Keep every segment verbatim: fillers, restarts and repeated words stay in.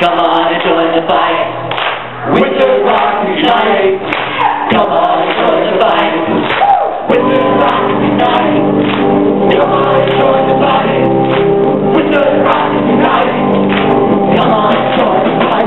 Come on and join the fight. Wizard Rockumentary. Come on and join the fight. Wizard Rockumentary. Come on and join the fight. Wizard Rockumentary. Come on and join the fight.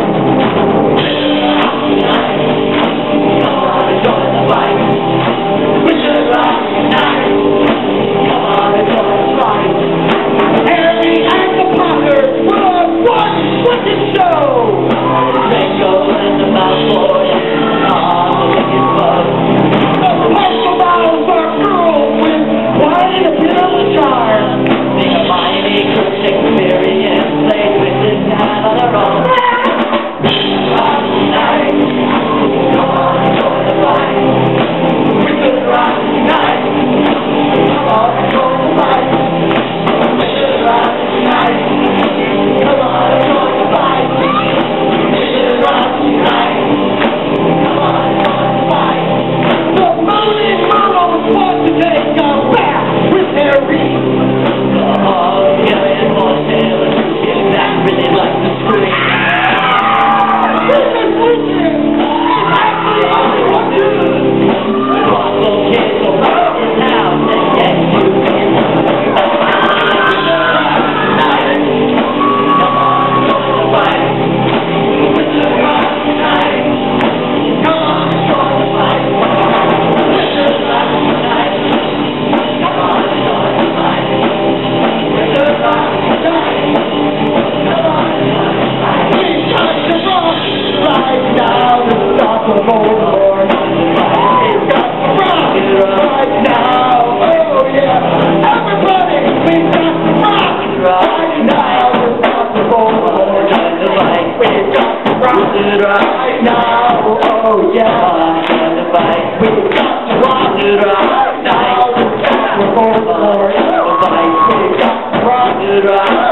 Come on and join the fight. Wizard Rockumentary. Come on and join the fight. Harry and the Potter will have one wicked show. Mango and the Mallory are the wicked bugs. The partial mouths are cruel with wine and a bit of a charm. The Hermione could experience played with this hand on their own. Rockumentary. Come on and join the fight. Wizard Rockumentary. Come on and join the fight. Wizard Rockumentary. Come on and join the fight. Wizard Rockumentary. Come on and join the fight. The Moody Moodles want to take a bath with Harry. Oh, Gary and Paul Taylor, if that really likes to scream. Listen, listen, it's actually all good. Quaffle Kids will run your house and get you in. Right now, oh yeah, join the fight. We've got to rock it right now. We're going for the fight. We've got to rock it right.